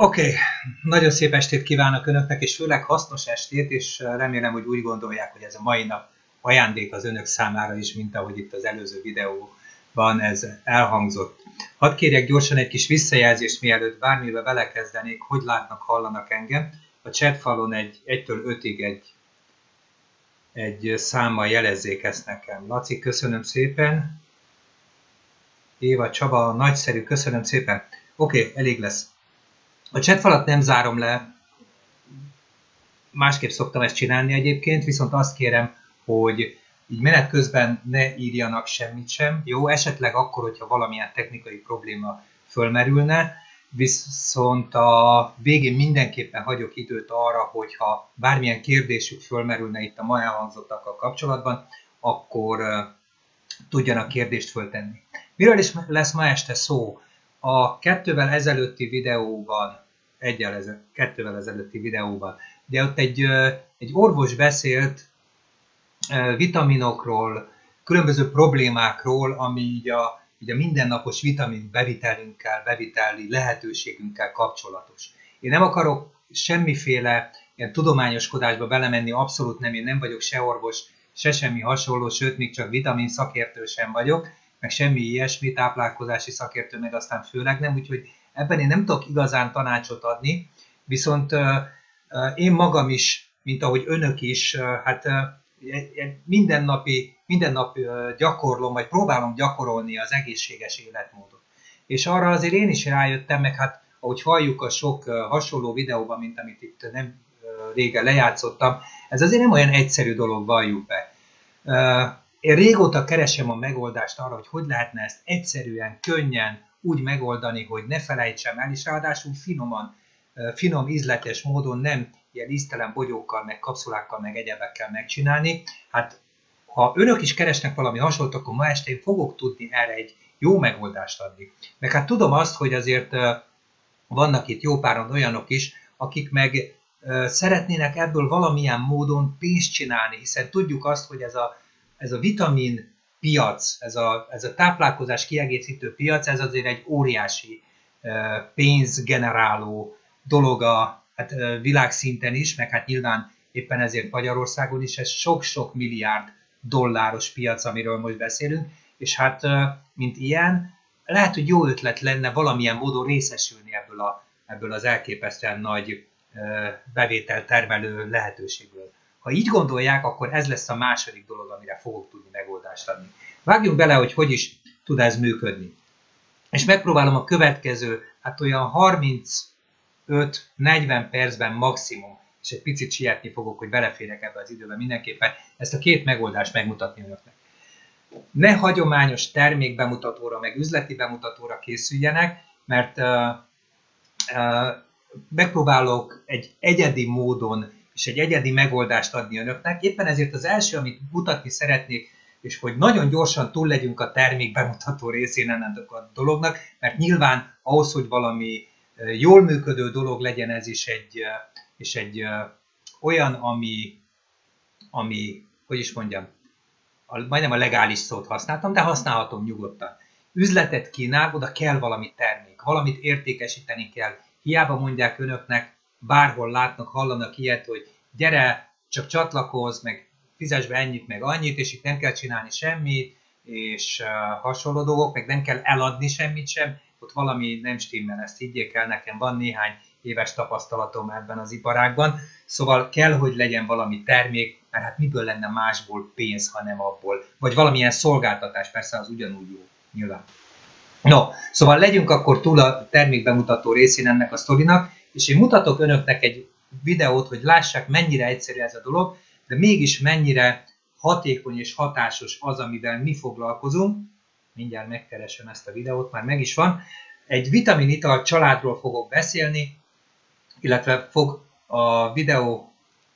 Oké, nagyon szép estét kívánok Önöknek, és főleg hasznos estét, és remélem, hogy úgy gondolják, hogy ez a mai nap ajándék az Önök számára is, mint ahogy itt az előző videóban ez elhangzott. Hadd kérjek gyorsan egy kis visszajelzést, mielőtt bármibe belekezdenék, hogy látnak, hallanak engem. A chatfalon 1-től 5-ig egy számmal jelezzék ezt nekem. Laci, köszönöm szépen. Éva, Csaba, nagyszerű, köszönöm szépen. Oké, elég lesz. A chatfalat nem zárom le, másképp szoktam ezt csinálni egyébként, viszont azt kérem, hogy így menet közben ne írjanak semmit sem. Jó, esetleg akkor, hogyha valamilyen technikai probléma fölmerülne, viszont a végén mindenképpen hagyok időt arra, hogyha bármilyen kérdésük fölmerülne itt a ma elhangzottakkal kapcsolatban, akkor tudjanak kérdést föltenni. Miről is lesz ma este szó? A kettővel ezelőtti videóban, de ott egy orvos beszélt vitaminokról, különböző problémákról, ami így a mindennapos vitamin bevitelünkkel, beviteli lehetőségünkkel kapcsolatos. Én nem akarok semmiféle ilyen tudományoskodásba belemenni, abszolút nem, én nem vagyok se orvos, se semmi hasonló, sőt, még csak vitamin szakértő sem vagyok, meg semmi ilyesmi, táplálkozási szakértő, meg aztán főleg nem, úgyhogy ebben én nem tudok igazán tanácsot adni, viszont én magam is, mint ahogy önök is, hát minden nap gyakorlom, vagy próbálom gyakorolni az egészséges életmódot. És arra azért én is rájöttem, meg hát ahogy halljuk a sok hasonló videóban, mint amit itt nem régen lejátszottam, ez azért nem olyan egyszerű dolog, valljuk be. Én régóta keresem a megoldást arra, hogy lehetne ezt egyszerűen, könnyen úgy megoldani, hogy ne felejtsem el, és ráadásul finom, ízletes módon, nem ilyen íztelen bogyókkal, meg kapszulákkal, meg egyebekkel megcsinálni. Hát, ha önök is keresnek valami hasonlót, akkor ma este én fogok tudni erre egy jó megoldást adni. Meg hát tudom azt, hogy azért vannak itt jó páran olyanok is, akik meg szeretnének ebből valamilyen módon pénzt csinálni, hiszen tudjuk azt, hogy ez a vitamin piac, ez a táplálkozás kiegészítő piac, ez azért egy óriási pénzgeneráló dolog hát világszinten is, meg hát nyilván éppen ezért Magyarországon is, ez sok-sok milliárd dolláros piac, amiről most beszélünk, és hát mint ilyen, lehet, hogy jó ötlet lenne valamilyen módon részesülni ebből az elképesztően nagy bevételtermelő lehetőségből. Ha így gondolják, akkor ez lesz a második dolog, amire fogok tudni megoldást adni. Vágjunk bele, hogy is tud ez működni. És megpróbálom a következő, hát olyan 35-40 percben maximum, és egy picit sietni fogok, hogy beleférek ebbe az időben mindenképpen, ezt a két megoldást megmutatni önöknek. Ne hagyományos termékbemutatóra, meg üzleti bemutatóra készüljenek, mert megpróbálok egy egyedi módon és egy egyedi megoldást adni önöknek. Éppen ezért az első, amit mutatni szeretnék, és hogy nagyon gyorsan túl legyünk a termék bemutató részén ennek a dolognak, mert nyilván ahhoz, hogy valami jól működő dolog legyen ez is egy olyan, ami, hogy is mondjam, majdnem a legális szót használtam, de használhatom nyugodtan. Üzletet kínál, oda kell valami termék, valamit értékesíteni kell. Hiába mondják önöknek, bárhol látnak, hallanak ilyet, hogy gyere, csak csatlakozz, meg fizess be ennyit, meg annyit, és itt nem kell csinálni semmit, és hasonló dolgok, meg nem kell eladni semmit sem, ott valami nem stimmel, ezt higgyék el, nekem van néhány éves tapasztalatom ebben az iparágban, szóval kell, hogy legyen valami termék, mert hát miből lenne másból pénz, hanem abból, vagy valamilyen szolgáltatás, persze az ugyanúgy jó, nyilván. No, szóval legyünk akkor túl a termékbemutató részén ennek a sztorinak, és én mutatok önöknek egy videót, hogy lássák, mennyire egyszerű ez a dolog, de mégis mennyire hatékony és hatásos az, amivel mi foglalkozunk. Mindjárt megkeresem ezt a videót, már meg is van. Egy vitaminital családról fogok beszélni, illetve fog a videó...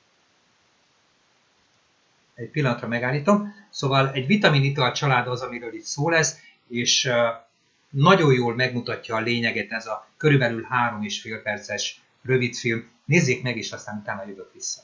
Egy pillanatra megállítom. Szóval egy vitaminital család az, amiről itt szó lesz, és nagyon jól megmutatja a lényeget ez a körülbelül 3,5 perces rövidfilm. Nézzék meg, és aztán utána jövök vissza.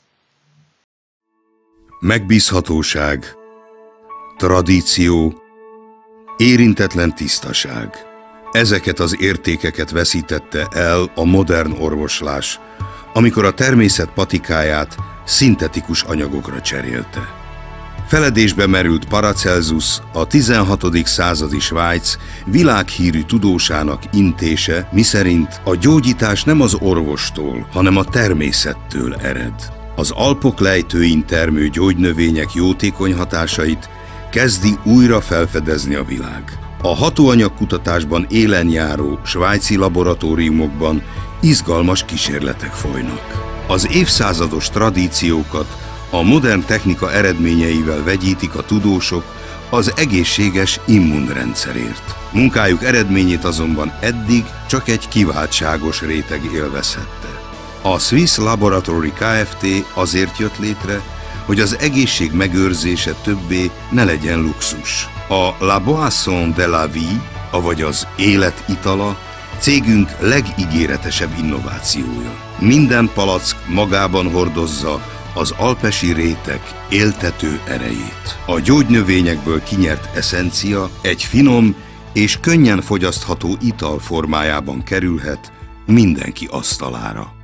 Megbízhatóság, tradíció, érintetlen tisztaság. Ezeket az értékeket veszítette el a modern orvoslás, amikor a természet patikáját szintetikus anyagokra cserélte. Feledésbe merült Paracelsus, a 16. századi Svájc világhírű tudósának intése, miszerint a gyógyítás nem az orvostól, hanem a természettől ered. Az Alpok lejtőin termő gyógynövények jótékony hatásait kezdi újra felfedezni a világ. A hatóanyagkutatásban élen járó svájci laboratóriumokban izgalmas kísérletek folynak. Az évszázados tradíciókat a modern technika eredményeivel vegyítik a tudósok az egészséges immunrendszerért. Munkájuk eredményét azonban eddig csak egy kiváltságos réteg élvezhette. A Swiss Laboratory Kft. Azért jött létre, hogy az egészség megőrzése többé ne legyen luxus. A La Boisson de la Vie, avagy az élet itala, cégünk legígéretesebb innovációja. Minden palack magában hordozza az alpesi rétek éltető erejét. A gyógynövényekből kinyert eszencia egy finom és könnyen fogyasztható ital formájában kerülhet mindenki asztalára.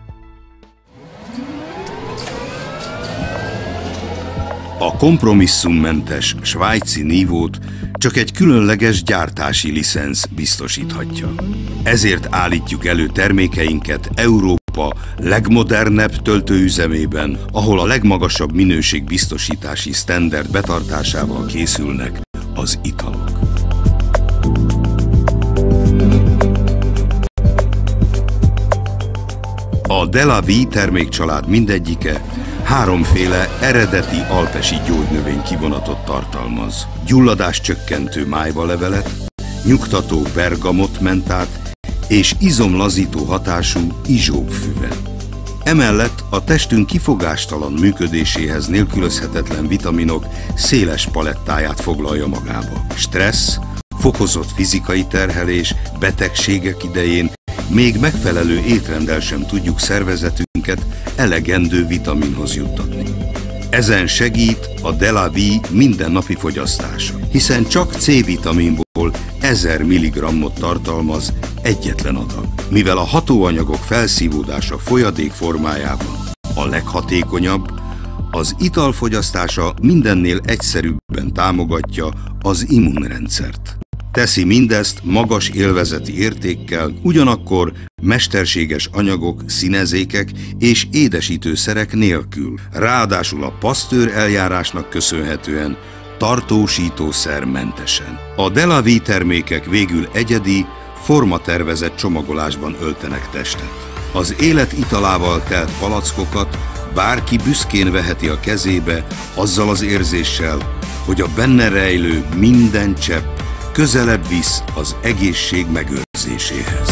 A kompromisszummentes svájci nívót csak egy különleges gyártási licensz biztosíthatja. Ezért állítjuk elő termékeinket Európa legmodernebb töltőüzemében, ahol a legmagasabb minőségbiztosítási sztenderd betartásával készülnek az italok. A De La Vie termékcsalád mindegyike háromféle eredeti alpesi gyógynövény kivonatot tartalmaz. Gyulladáscsökkentő májvalevelet, nyugtató bergamot mentát és izomlazító hatású izsóbfüvet. Emellett a testünk kifogástalan működéséhez nélkülözhetetlen vitaminok széles palettáját foglalja magába. Stressz, fokozott fizikai terhelés, betegségek idején még megfelelő étrenddel sem tudjuk szervezetünket elegendő vitaminhoz juttatni. Ezen segít a De La Vie mindennapi fogyasztása, hiszen csak C-vitaminból 1000 mg-ot tartalmaz egyetlen adag. Mivel a hatóanyagok felszívódása folyadék formájában a leghatékonyabb, az ital fogyasztása mindennél egyszerűbben támogatja az immunrendszert. Teszi mindezt magas élvezeti értékkel, ugyanakkor mesterséges anyagok, színezékek és édesítőszerek nélkül. Ráadásul a Pasteur eljárásnak köszönhetően tartósítószermentesen. A De La Vie termékek végül egyedi, formatervezett csomagolásban öltenek testet. Az élet italával telt palackokat bárki büszkén veheti a kezébe, azzal az érzéssel, hogy a benne rejlő minden csepp közelebb visz az egészség megőrzéséhez.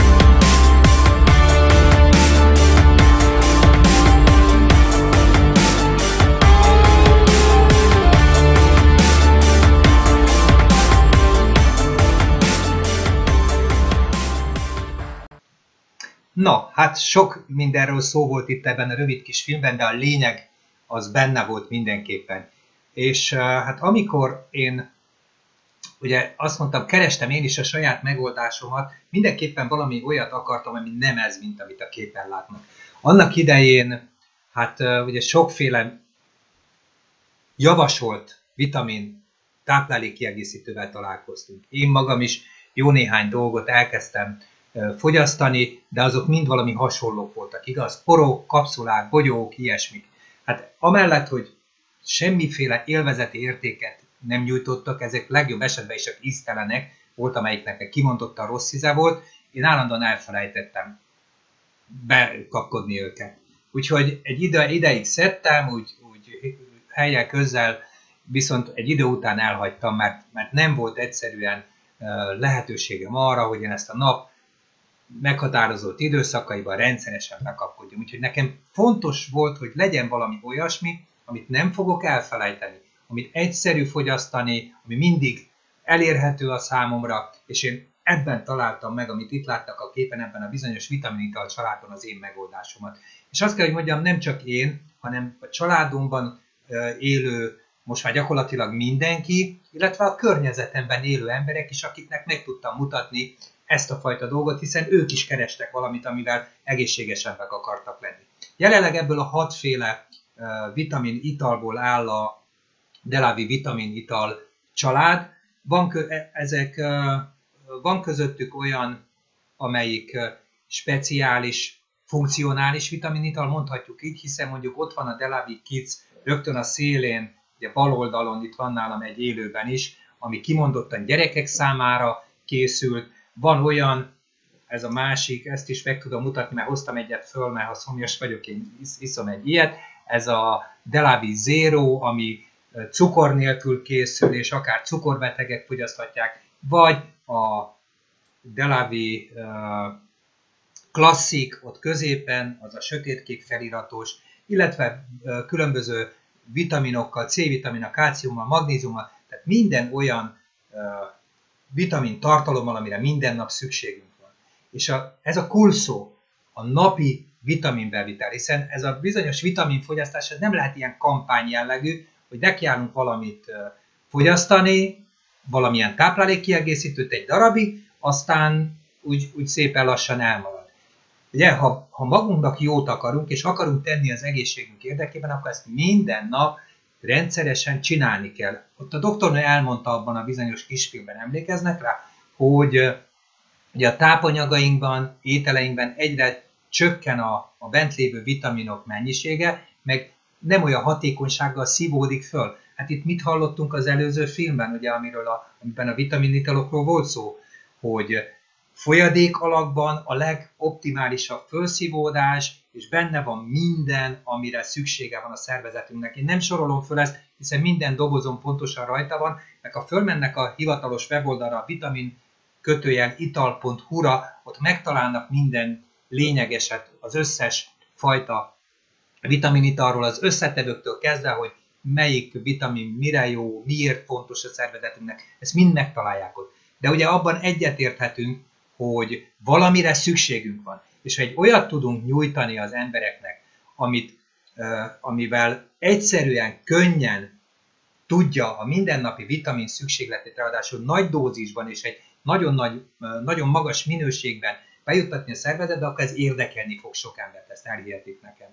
Na, hát sok mindenről szó volt itt ebben a rövid kis filmben, de a lényeg az benne volt mindenképpen. És hát amikor én ugye azt mondtam, kerestem én is a saját megoldásomat, mindenképpen valami olyat akartam, ami nem ez, mint amit a képen látnak. Annak idején, hát ugye sokféle javasolt vitamin táplálékkiegészítővel találkoztunk. Én magam is jó néhány dolgot elkezdtem fogyasztani, de azok mind valami hasonlók voltak, igaz? Porok, kapszulák, bogyók, ilyesmik. Hát amellett, hogy semmiféle élvezeti értéket nem nyújtottak, ezek legjobb esetben is csak íztelenek, volt amelyiknek kimondottan rossz íze volt, én állandóan elfelejtettem bekapkodni őket. Úgyhogy egy ideig szedtem, úgy helyel közel, viszont egy idő után elhagytam, mert nem volt egyszerűen lehetőségem arra, hogy én ezt a nap meghatározott időszakaiban rendszeresen bekapkodjam. Úgyhogy nekem fontos volt, hogy legyen valami olyasmi, amit nem fogok elfelejteni, amit egyszerű fogyasztani, ami mindig elérhető a számomra, és én ebben találtam meg, amit itt láttak a képen, ebben a bizonyos vitaminital családban az én megoldásomat. És azt kell, hogy mondjam, nem csak én, hanem a családomban élő, most már gyakorlatilag mindenki, illetve a környezetemben élő emberek is, akiknek meg tudtam mutatni ezt a fajta dolgot, hiszen ők is kerestek valamit, amivel egészségesebbek akartak lenni. Jelenleg ebből a 6 féle vitamin italból áll a Delavi vitamin ital család. Van közöttük olyan, amelyik speciális, funkcionális vitaminital, mondhatjuk így, hiszen mondjuk ott van a Delavi Kids rögtön a szélén, ugye bal oldalon, itt van nálam egy élőben is, ami kimondottan gyerekek számára készült. Van olyan, ez a másik, ezt is meg tudom mutatni, mert hoztam egyet föl, mert ha szomjas vagyok, én iszom egy ilyet. Ez a Delavi Zero, ami cukor nélkül készül, és akár cukorbetegek fogyaszthatják, vagy a Delavi Classic, ott középen, az a sötétkék feliratos, illetve különböző vitaminokkal, C-vitaminnal, kálciummal, magnéziummal, tehát minden olyan vitamin tartalommal, amire minden nap szükségünk van. És ez a kulcsszó, a napi vitaminbevitel, hiszen ez a bizonyos vitaminfogyasztás nem lehet ilyen kampány jellegű, hogy nekiállunk valamit fogyasztani, valamilyen táplálékkiegészítőt egy darabig, aztán úgy szépen lassan elmarad. Ugye, ha magunknak jót akarunk, és akarunk tenni az egészségünk érdekében, akkor ezt minden nap rendszeresen csinálni kell. Ott a doktornő elmondta abban a bizonyos kisfilmben, emlékeznek rá, hogy ugye a tápanyagainkban, ételeinkben egyre csökken a bent lévő vitaminok mennyisége, meg nem olyan hatékonysággal szívódik föl. Hát itt mit hallottunk az előző filmben, ugye, amiben a vitaminitalokról volt szó, hogy folyadék alakban a legoptimálisabb fölszívódás, és benne van minden, amire szüksége van a szervezetünknek. Én nem sorolom föl ezt, hiszen minden dobozon pontosan rajta van, meg ha fölmennek a hivatalos weboldalra, a vitamin-ital.hu-ra, ott megtalálnak minden lényegeset, az összes fajta vitaminitalról, az összetevőktől kezdve, hogy melyik vitamin mire jó, miért fontos a szervezetünknek, ezt mind megtalálják ott. De ugye abban egyetérthetünk, hogy valamire szükségünk van. És ha egy olyat tudunk nyújtani az embereknek, amivel egyszerűen, könnyen tudja a mindennapi vitamin szükségletét, ráadásul nagy dózisban és egy nagyon magas minőségben bejuttatni a szervezetbe, akkor ez érdekelni fog sok embert, ezt elhihetik nekem.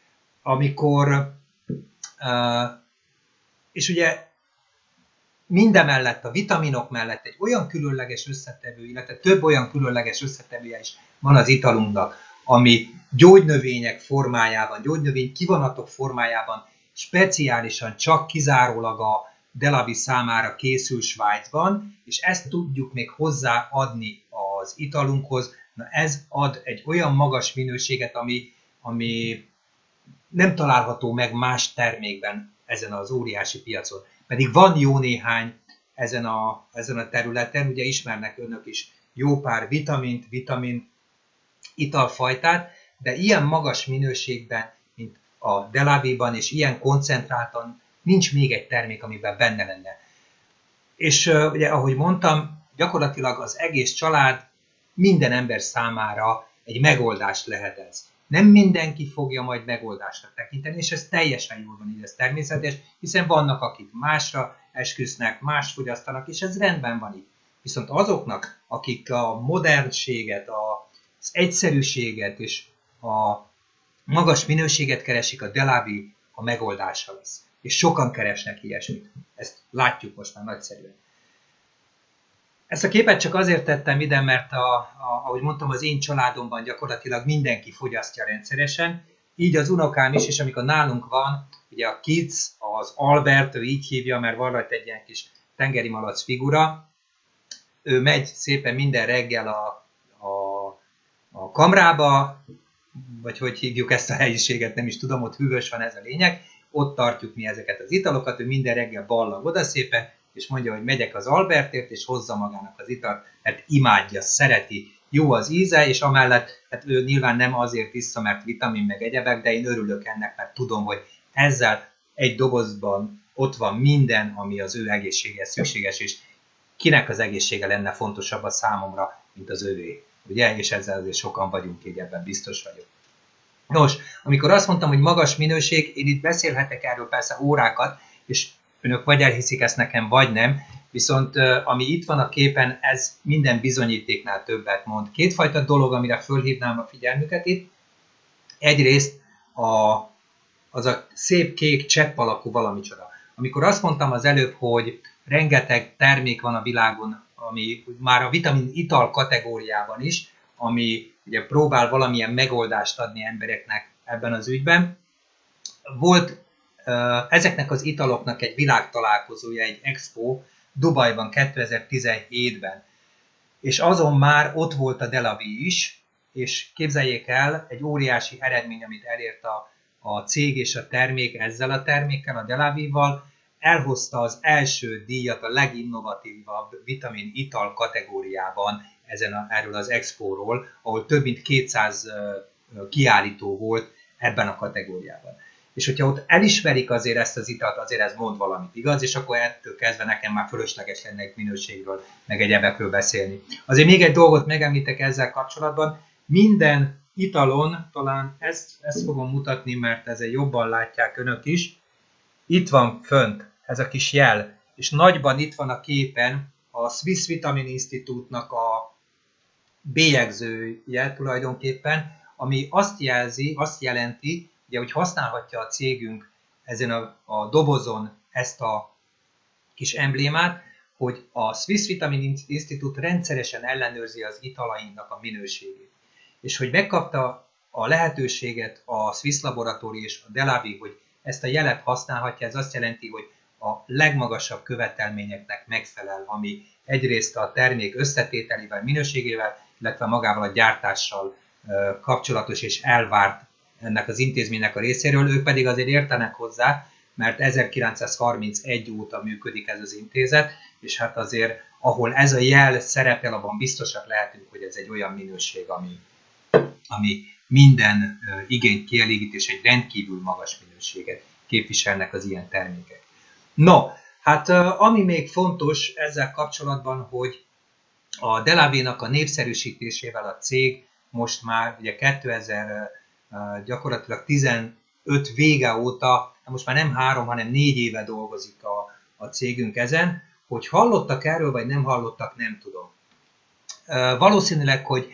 És ugye mindemellett, a vitaminok mellett egy olyan különleges összetevő, illetve több olyan különleges összetevője is van az italunknak, ami gyógynövények formájában, gyógynövény kivonatok formájában speciálisan csak kizárólag a Delavi számára készül Svájcban, és ezt tudjuk még hozzáadni az italunkhoz. Na ez ad egy olyan magas minőséget, ami nem található meg más termékben ezen az óriási piacon. Pedig van jó néhány ezen a területen, ugye ismernek önök is jó pár vitamin italfajtát, de ilyen magas minőségben, mint a Delaviban, és ilyen koncentráltan nincs még egy termék, amiben benne lenne. És ugye, ahogy mondtam, gyakorlatilag az egész család minden ember számára egy megoldást lehet ez. Nem mindenki fogja majd megoldásra tekinteni, és ez teljesen jól van így, ez természetes, hiszen vannak, akik másra esküsznek, más fogyasztanak, és ez rendben van így. Viszont azoknak, akik a modernséget, az egyszerűséget és a magas minőséget keresik, a Delavi a megoldása lesz. És sokan keresnek ilyesmit. Ezt látjuk most már nagyszerűen. Ezt a képet csak azért tettem ide, mert ahogy mondtam, az én családomban gyakorlatilag mindenki fogyasztja rendszeresen, így az unokám is, és amikor nálunk van, ugye a Kids, az Albert, ő így hívja, mert van rajta egy ilyen kis tengeri malac figura, ő megy szépen minden reggel a kamrába, vagy hogy hívjuk ezt a helyiséget, nem is tudom, ott hűvös van, ez a lényeg, ott tartjuk mi ezeket az italokat, ő minden reggel ballag oda szépen, és mondja, hogy megyek az Albertért, és hozza magának az italt, mert imádja, szereti, jó az íze, és amellett, hát ő nyilván nem azért vissza, mert vitamin meg egyebek, de én örülök ennek, mert tudom, hogy ezzel egy dobozban ott van minden, ami az ő egészségéhez szükséges, és kinek az egészsége lenne fontosabb a számomra, mint az övé. Ugye? És ezzel azért sokan vagyunk, így ebben biztos vagyok. Nos, amikor azt mondtam, hogy magas minőség, én itt beszélhetek erről persze órákat, és önök vagy elhiszik ezt nekem, vagy nem, viszont ami itt van a képen, ez minden bizonyítéknál többet mond. Kétfajta dolog, amire fölhívnám a figyelmüket itt. Egyrészt az a szép kék csepp alakú valamicsoda. Amikor azt mondtam az előbb, hogy rengeteg termék van a világon, ami már a vitamin ital kategóriában is, ami ugye próbál valamilyen megoldást adni embereknek ebben az ügyben. Volt ezeknek az italoknak egy világtalálkozója, egy expo Dubajban 2017-ben, és azon már ott volt a Delavi is, és képzeljék el, egy óriási eredmény, amit elért a cég és a termék ezzel a termékkel, a Delavival, elhozta az első díjat a leginnovatívabb vitamin ital kategóriában erről az expóról, ahol több mint 200 kiállító volt ebben a kategóriában. És hogyha ott elismerik azért ezt az italt, azért ez mond valamit, igaz? És akkor ettől kezdve nekem már fölösleges lenne egy minőségről, meg egyebekről beszélni. Azért még egy dolgot megemlítek ezzel kapcsolatban. Minden italon, talán ezt fogom mutatni, mert ezzel jobban látják önök is, itt van fönt ez a kis jel, és nagyban itt van a képen a Swiss Vitamin Institute-nak a bélyegzője tulajdonképpen, ami azt jelenti, ugye, hogy használhatja a cégünk ezen a dobozon ezt a kis emblémát, hogy a Swiss Vitamin Institute rendszeresen ellenőrzi az italainknak a minőségét. És hogy megkapta a lehetőséget a Swiss Laboratory és a Delavi, hogy ezt a jelet használhatja, ez azt jelenti, hogy a legmagasabb követelményeknek megfelel, ami egyrészt a termék összetételével, minőségével, illetve magával a gyártással kapcsolatos és elvárt ennek az intézménynek a részéről, ők pedig azért értenek hozzá, mert 1931 óta működik ez az intézet, és hát azért, ahol ez a jel szerepel, abban biztosak lehetünk, hogy ez egy olyan minőség, ami minden igényt kielégít, és egy rendkívül magas minőséget képviselnek az ilyen termékek. No, hát ami még fontos ezzel kapcsolatban, hogy a Delavi-nak a népszerűsítésével a cég most már ugye 2000 gyakorlatilag 15 vége óta, most már nem 3, hanem 4 éve dolgozik a cégünk ezen. Hogy hallottak erről, vagy nem hallottak, nem tudom. Valószínűleg, hogy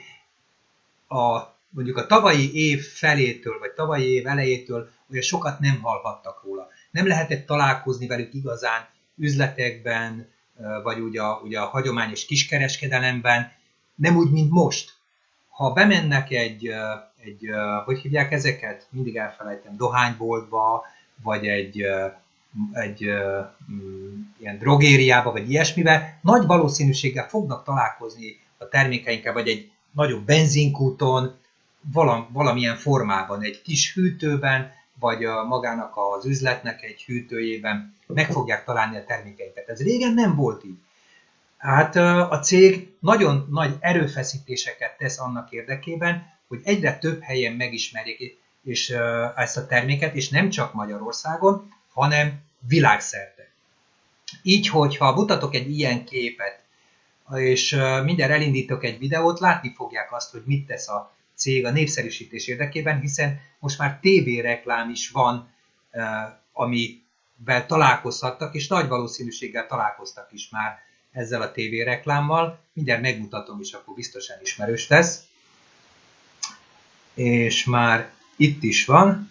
mondjuk a tavalyi év felétől, vagy tavalyi év elejétől olyan sokat nem hallhattak róla. Nem lehetett találkozni velük igazán üzletekben, vagy ugye a hagyományos kiskereskedelemben, nem úgy, mint most. Ha bemennek egy hogy hívják ezeket? Mindig elfelejtem, dohányboltba, vagy egy ilyen drogériába, vagy ilyesmivel, nagy valószínűséggel fognak találkozni a termékeinkkel, vagy egy nagyobb benzinkúton, valamilyen formában, egy kis hűtőben, vagy magának az üzletnek egy hűtőjében meg fogják találni a termékeinket. Ez régen nem volt így. Hát a cég nagyon nagy erőfeszítéseket tesz annak érdekében, hogy egyre több helyen megismerjék és ezt a terméket, és nem csak Magyarországon, hanem világszerte. Így, hogyha mutatok egy ilyen képet, és mindjárt elindítok egy videót, látni fogják azt, hogy mit tesz a cég a népszerűsítés érdekében, hiszen most már tévéreklám is van, amivel találkozhattak, és nagy valószínűséggel találkoztak is már ezzel a tévéreklámmal. Mindjárt megmutatom, és akkor biztosan ismerős lesz. És már itt is van.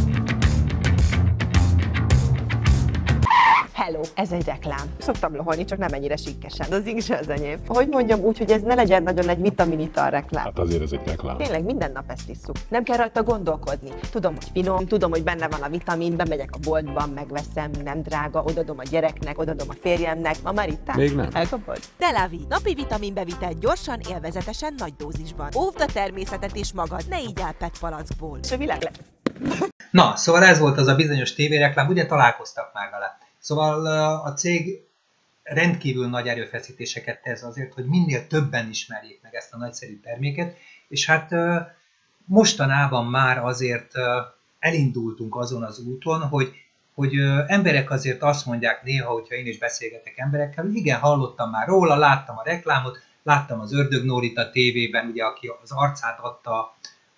Hello, ez egy reklám. Szoktam loholni, csak nem ennyire sikkesen. Az is az enyém. Hogy mondjam úgy, hogy ez ne legyen nagyon egy vitaminital reklám. Hát azért ez egy reklám. Tényleg minden nap ezt isszuk. Nem kell rajta gondolkodni. Tudom, hogy finom, tudom, hogy benne van a vitamin, bemegyek a boltban, megveszem, nem drága, odadom a gyereknek, odadom a férjemnek. Ma már itt Még nem. Elkapod? Delavi. Napi vitaminbevitel gyorsan, élvezetesen, nagy dózisban. Óvd a természetet és magad, ne így el PET palackból. És a világ lett. Na, szóval ez volt az a bizonyos tévéreklám, ugye találkoztak már vele. Szóval a cég rendkívül nagy erőfeszítéseket tesz azért, hogy minél többen ismerjék meg ezt a nagyszerű terméket, és hát mostanában már azért elindultunk azon az úton, hogy emberek azért azt mondják néha, hogyha én is beszélgetek emberekkel, hogy igen, hallottam már róla, láttam a reklámot, láttam az Ördög Nórit a tévében, ugye, aki az arcát adta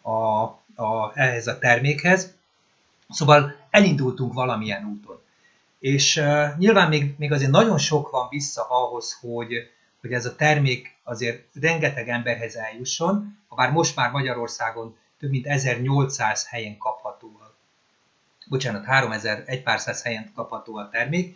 ehhez a termékhez. Szóval elindultunk valamilyen úton. És nyilván még azért nagyon sok van vissza ahhoz, hogy ez a termék azért rengeteg emberhez eljusson, habár most már Magyarországon több mint 1800 helyen kapható, bocsánat, 3000, egy pár száz helyen kapható a termék,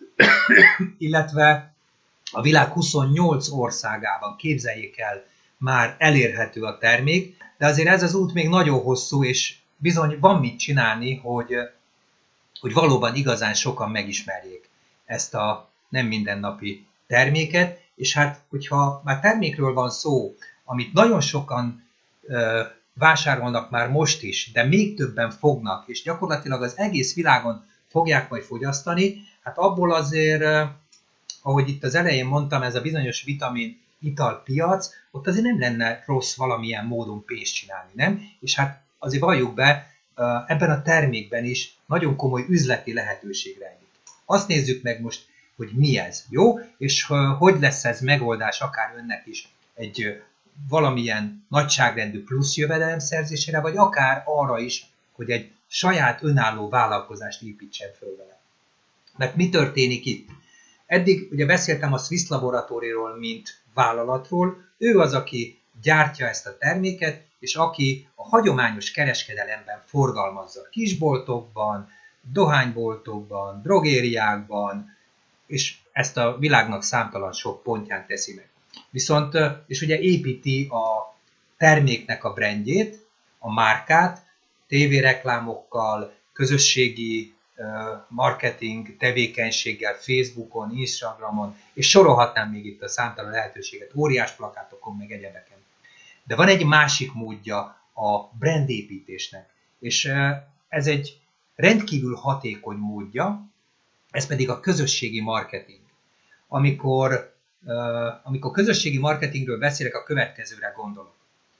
illetve a világ 28 országában, képzeljék el, már elérhető a termék, de azért ez az út még nagyon hosszú, és bizony van mit csinálni, hogy valóban igazán sokan megismerjék ezt a nem mindennapi terméket, és hát, hogyha már termékről van szó, amit nagyon sokan vásárolnak már most is, de még többen fognak, és gyakorlatilag az egész világon fogják majd fogyasztani, hát abból azért, ahogy itt az elején mondtam, ez a bizonyos vitamin italpiac, ott azért nem lenne rossz valamilyen módon pénzt csinálni, nem? És hát azért valljuk be, ebben a termékben is nagyon komoly üzleti lehetőség rejlik. Azt nézzük meg most, hogy mi ez, jó? És hogy lesz ez megoldás akár önnek is egy valamilyen nagyságrendű plusz jövedelem szerzésére, vagy akár arra is, hogy egy saját önálló vállalkozást építsen föl vele. Mert mi történik itt? Eddig ugye beszéltem a Swiss Laboratoryról, mint vállalatról, ő az, aki gyártja ezt a terméket, és aki a hagyományos kereskedelemben forgalmazza kisboltokban, dohányboltokban, drogériákban, és ezt a világnak számtalan sok pontján teszi meg. Viszont, és ugye építi a terméknek a brandjét, a márkát, tévéreklámokkal, közösségi marketing tevékenységgel, Facebookon, Instagramon, és sorolhatnám még itt a számtalan lehetőséget, óriás plakátokon, meg egyebeken. De van egy másik módja a brandépítésnek, és ez egy rendkívül hatékony módja, ez pedig a közösségi marketing. Amikor közösségi marketingről beszélek, a következőre gondolok.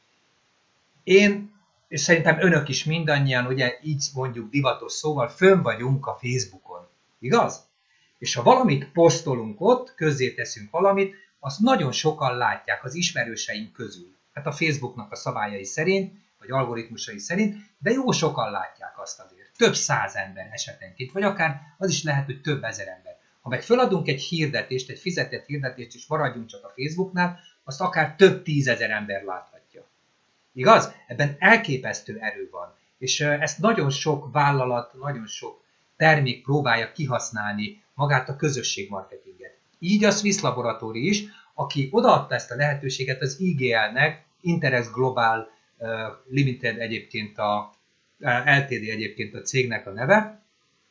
Én, és szerintem önök is mindannyian, ugye így mondjuk divatos szóval, fönn vagyunk a Facebookon, igaz? És ha valamit posztolunk ott, közzéteszünk valamit, azt nagyon sokan látják az ismerőseink közül. Hát a Facebooknak a szabályai szerint, vagy algoritmusai szerint, de jó sokan látják azt azért. Több száz ember esetenként, vagy akár az is lehet, hogy több ezer ember. Ha meg feladunk egy hirdetést, egy fizetett hirdetést, és maradjunk csak a Facebooknál, azt akár több tízezer ember láthatja. Igaz? Ebben elképesztő erő van. És ezt nagyon sok vállalat, nagyon sok termék próbálja kihasználni magát a közösségmarketinget. Így a Swiss Laboratory is, aki odaadta ezt a lehetőséget az IGL-nek, Interex Global Limited egyébként a LTD egyébként a cégnek a neve,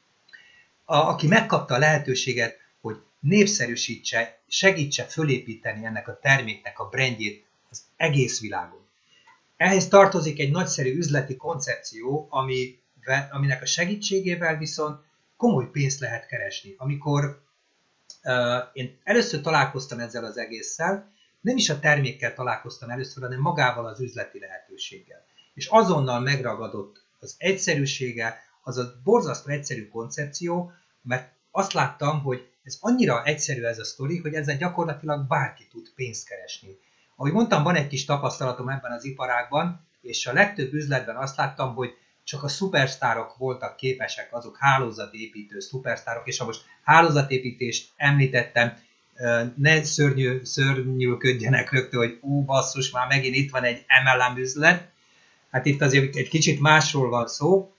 aki megkapta a lehetőséget, hogy népszerűsítse, segítse fölépíteni ennek a terméknek a brandjét az egész világon. Ehhez tartozik egy nagyszerű üzleti koncepció, aminek a segítségével viszont komoly pénzt lehet keresni. Amikor én először találkoztam ezzel az egésszel, nem is a termékkel találkoztam először, hanem magával az üzleti lehetőséggel. És azonnal megragadott az egyszerűsége, az a borzasztó egyszerű koncepció, mert azt láttam, hogy ez annyira egyszerű ez a sztori, hogy ezzel gyakorlatilag bárki tud pénzt keresni. Ahogy mondtam, van egy kis tapasztalatom ebben az iparágban, és a legtöbb üzletben azt láttam, hogy csak a szupersztárok voltak képesek, azok hálózatépítő szupersztárok, és ha most hálózatépítést említettem, ne szörnyűködjenek rögtön, hogy basszus, már megint itt van egy MLM üzlet. Hát itt azért egy kicsit másról van szó,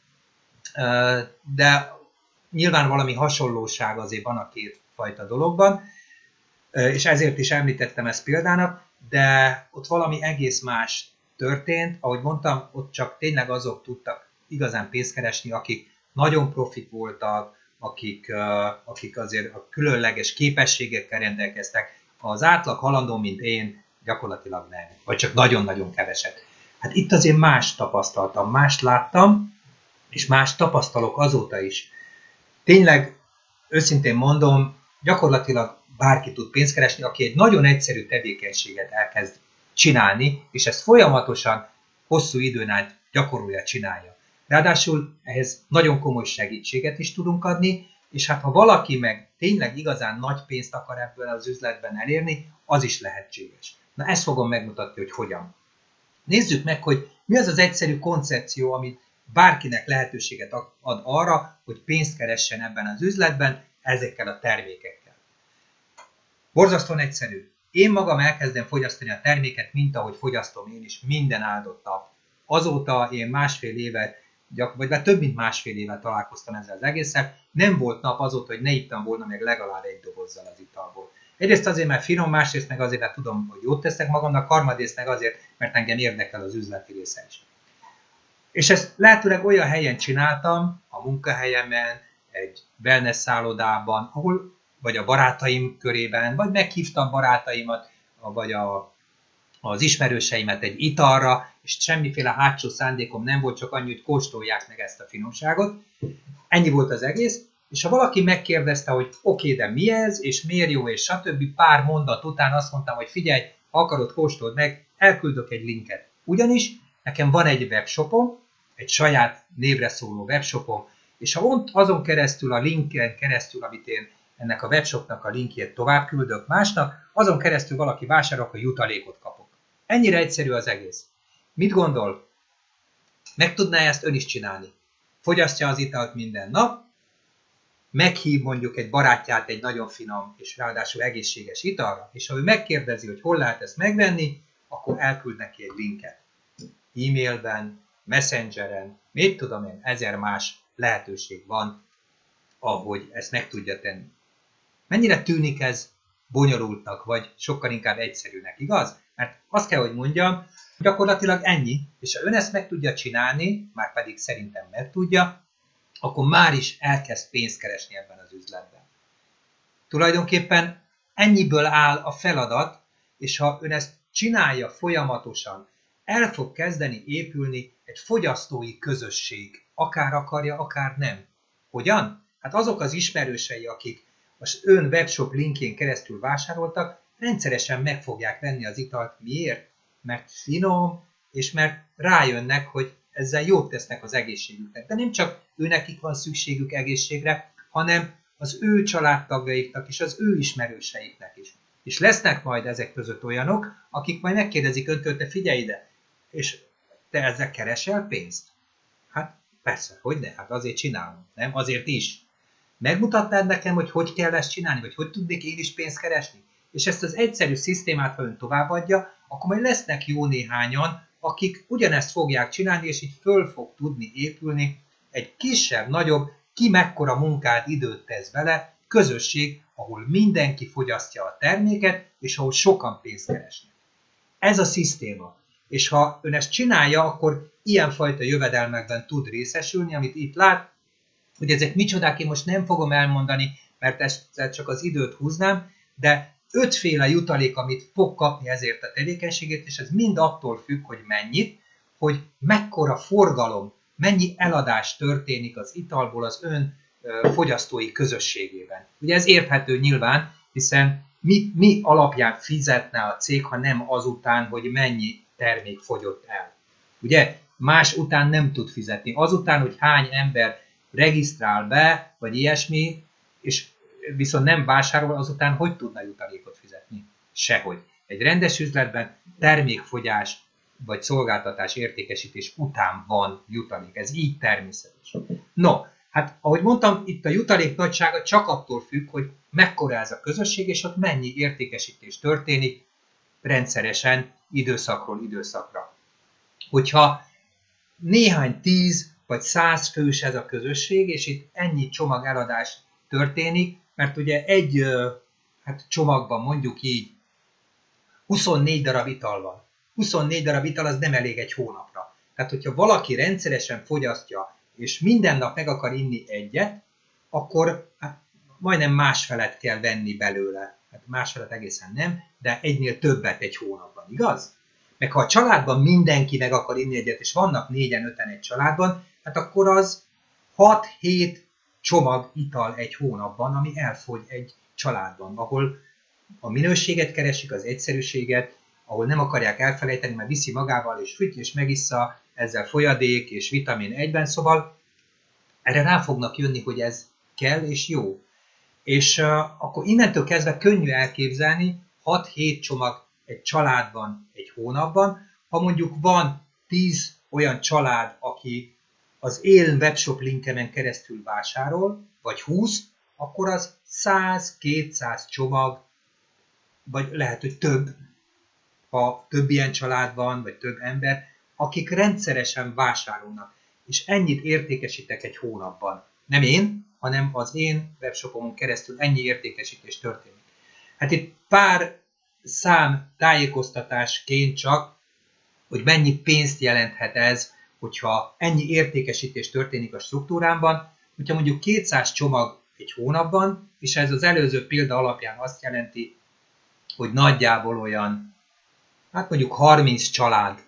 de nyilván valami hasonlóság azért van a két fajta dologban, és ezért is említettem ezt példának, de ott valami egész más történt. Ahogy mondtam, ott csak tényleg azok tudtak igazán pénzt keresni, akik nagyon profik voltak, akik azért a különleges képességekkel rendelkeztek. Az átlag halandó, mint én, gyakorlatilag nem, vagy csak nagyon-nagyon keveset. Hát itt azért más tapasztaltam, mást láttam, és más tapasztalok azóta is. Tényleg, őszintén mondom, gyakorlatilag bárki tud pénzt keresni, aki egy nagyon egyszerű tevékenységet elkezd csinálni, és ezt folyamatosan, hosszú időn át gyakorolja, csinálja. Ráadásul ehhez nagyon komoly segítséget is tudunk adni, és hát ha valaki meg tényleg igazán nagy pénzt akar ebből az üzletben elérni, az is lehetséges. Na ezt fogom megmutatni, hogy hogyan. Nézzük meg, hogy mi az az egyszerű koncepció, amit bárkinek lehetőséget ad arra, hogy pénzt keressen ebben az üzletben ezekkel a termékekkel. Borzasztóan egyszerű. Én magam elkezdem fogyasztani a terméket, mint ahogy fogyasztom én is minden áldott nap. Azóta én másfél éve, vagy több mint másfél éve találkoztam ezzel az egésszel, nem volt nap azóta, hogy ne ittam volna meg legalább egy dobozzal az italból. Egyrészt azért, mert finom, másrészt meg azért, mert tudom, hogy jót teszek magamnak, harmadrészt meg azért, mert engem érdekel az üzleti része is. És ezt lehetőleg olyan helyen csináltam, a munkahelyemen, egy wellness szállodában, ahol vagy a barátaim körében, vagy meghívtam barátaimat, vagy az ismerőseimet egy italra, és semmiféle hátsó szándékom nem volt, csak annyi, hogy kóstolják meg ezt a finomságot. Ennyi volt az egész, és ha valaki megkérdezte, hogy oké, de mi ez, és miért jó, és stb. Pár mondat után azt mondtam, hogy figyelj, ha akarod, kóstold meg, elküldök egy linket. Ugyanis nekem van egy webshopom, egy saját névre szóló webshopom, és ha azon keresztül, a linken keresztül, amit én ennek a webshopnak a linkjét tovább küldök másnak, azon keresztül valaki vásárol, akkor jutalékot kapok. Ennyire egyszerű az egész. Mit gondol? Meg tudná ezt ön is csinálni? Fogyasztja az italt minden nap, meghív mondjuk egy barátját egy nagyon finom és ráadásul egészséges italra, és ha ő megkérdezi, hogy hol lehet ezt megvenni, akkor elküld neki egy linket. E-mailben, Messengeren, mit tudom én, 1000 más lehetőség van, ahogy ezt meg tudja tenni. Mennyire tűnik ez bonyolultnak, vagy sokkal inkább egyszerűnek, igaz? Mert azt kell, hogy mondjam, gyakorlatilag ennyi, és ha ön ezt meg tudja csinálni, már pedig szerintem meg tudja, akkor már is elkezd pénzt keresni ebben az üzletben. Tulajdonképpen ennyiből áll a feladat, és ha ön ezt csinálja folyamatosan, el fog kezdeni épülni egy fogyasztói közösség, akár akarja, akár nem. Hogyan? Hát azok az ismerősei, akik az ön webshop linkjén keresztül vásároltak, rendszeresen meg fogják venni az italt. Miért? Mert finom, és mert rájönnek, hogy ezzel jót tesznek az egészségüknek. De nem csak őnekik van szükségük egészségre, hanem az ő családtagjaiknak és az ő ismerőseiknek is. És lesznek majd ezek között olyanok, akik majd megkérdezik öntől, te figyelj ide, és te ezzel keresel pénzt? Hát persze, hogy ne, hát azért csinálom, nem? Azért is. Megmutatnád nekem, hogy hogy kell ezt csinálni, vagy hogy tudnék én is pénzt keresni? És ezt az egyszerű szisztémát, ha ön továbbadja, akkor majd lesznek jó néhányan, akik ugyanezt fogják csinálni, és így föl fog tudni épülni egy kisebb, nagyobb, ki mekkora munkát, időt tesz bele, közösség, ahol mindenki fogyasztja a terméket, és ahol sokan pénzt keresnek. Ez a szisztéma. És ha ön ezt csinálja, akkor ilyenfajta jövedelmekben tud részesülni, amit itt lát, hogy ezek micsodák, én most nem fogom elmondani, mert ezt csak az időt húznám, de 5 féle jutalék, amit fog kapni ezért a tevékenységét, és ez mind attól függ, hogy mennyit, hogy mekkora forgalom, mennyi eladás történik az italból az ön fogyasztói közösségében. Ugye ez érthető nyilván, hiszen mi alapján fizetne a cég, ha nem azután, hogy mennyi termék fogyott el. Ugye más után nem tud fizetni. Azután, hogy hány ember regisztrál be, vagy ilyesmi, és viszont nem vásárol, azután hogy tudna jutalékot fizetni? Sehogy. Egy rendes üzletben termékfogyás vagy szolgáltatás értékesítés után van jutalék. Ez így természetes. No, hát ahogy mondtam, itt a jutalék nagysága csak attól függ, hogy mekkora ez a közösség, és ott mennyi értékesítés történik rendszeresen időszakról időszakra. Hogyha néhány 10 vagy 100 fős ez a közösség, és itt ennyi csomag eladás történik, mert ugye egy csomagban mondjuk így 24 darab ital van. 24 darab ital az nem elég egy hónapra. Tehát, hogyha valaki rendszeresen fogyasztja, és minden nap meg akar inni egyet, akkor majdnem másfelet kell venni belőle. Hát másfelet egészen nem, de egynél többet egy hónapban, igaz? Meg ha a családban mindenki meg akar inni egyet, és vannak 4-5 egy családban, hát akkor az 6-7 csomag ital egy hónapban, ami elfogy egy családban, ahol a minőséget keresik, az egyszerűséget, ahol nem akarják elfelejteni, mert viszi magával, és füty, és megissza, ezzel folyadék és vitamin egyben, szóval erre rá fognak jönni, hogy ez kell és jó. És akkor innentől kezdve könnyű elképzelni 6-7 csomag egy családban egy hónapban, ha mondjuk van 10 olyan család, aki az én webshop linkemen keresztül vásárol, vagy 20, akkor az 100-200 csomag, vagy lehet, hogy több, ha több ilyen család van, vagy több ember, akik rendszeresen vásárolnak. És ennyit értékesítek egy hónapban. Nem én, hanem az én webshopomon keresztül ennyi értékesítés történik. Hát itt pár szám tájékoztatásként csak, hogy mennyi pénzt jelenthet ez, hogyha ennyi értékesítés történik a struktúrámban, hogyha mondjuk 200 csomag egy hónapban, és ez az előző példa alapján azt jelenti, hogy nagyjából olyan, hát mondjuk 30 család,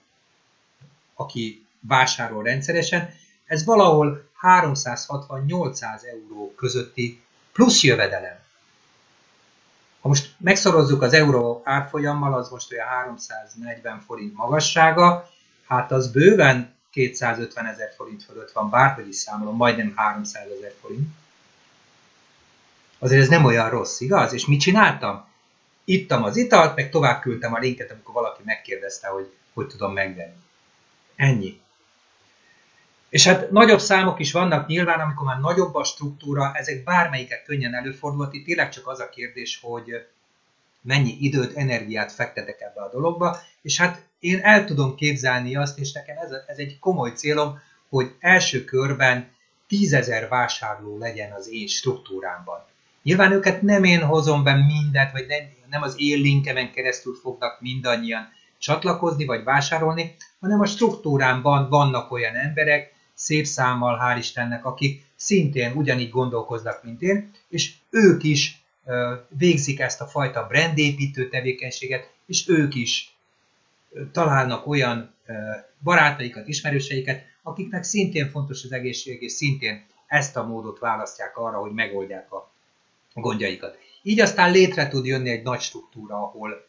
aki vásárol rendszeresen, ez valahol 360-800 euró közötti plusz jövedelem. Ha most megszorozzuk az euró árfolyammal, az most olyan 340 forint magassága, hát az bőven 250 000 forint fölött van, bárhogy is számolom, majdnem 300 000 forint. Azért ez nem olyan rossz, igaz? És mit csináltam? Ittam az italt, meg tovább küldtem a linket, amikor valaki megkérdezte, hogy tudom megvenni. Ennyi. És hát nagyobb számok is vannak nyilván, amikor már nagyobb a struktúra, ezek bármelyiket könnyen előfordulhat. Itt tényleg csak az a kérdés, hogy mennyi időt, energiát fektetek ebbe a dologba, és hát én el tudom képzelni azt, és nekem ez egy komoly célom, hogy első körben 10 000 vásárló legyen az én struktúrámban. Nyilván őket nem én hozom be mindent, vagy nem az én linkemen keresztül fognak mindannyian csatlakozni, vagy vásárolni, hanem a struktúrámban vannak olyan emberek, szép számmal, hál' Istennek, akik szintén ugyanígy gondolkoznak, mint én, és ők is végzik ezt a fajta brandépítő tevékenységet, és ők is találnak olyan barátaikat, ismerőseiket, akiknek szintén fontos az egészség, és szintén ezt a módot választják arra, hogy megoldják a gondjaikat. Így aztán létre tud jönni egy nagy struktúra, ahol